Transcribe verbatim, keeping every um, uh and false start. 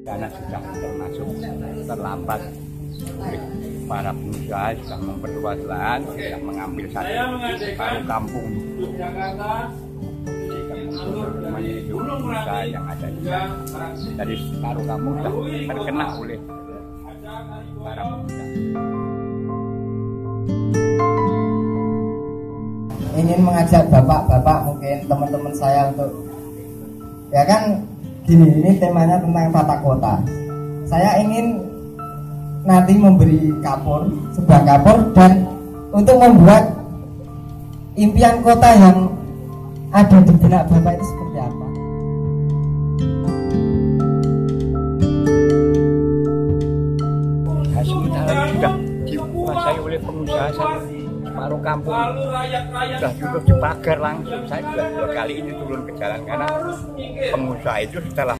karena sudah termasuk terlambat oleh para pengusaha sudah memperluas lahan, sudah mengambil satu paruh kampung namanya itu usaha yang ada di sana. Dari paruh kampung sudah terkena oleh para pengusaha. Ingin mengajak bapak-bapak, mungkin teman-teman saya untuk ya kan gini, ini temanya tentang tata kota. Saya ingin nanti memberi kapur, sebuah kapur, dan untuk membuat impian kota yang ada di benak bapak itu seperti apa. Nah, sementara sudah dikuasai oleh pengusaha sendiri. Paruh kampung sudah duduk di pagar langsung. Saya sudah dua kali ini turun ke jalan karena pengusaha itu setelah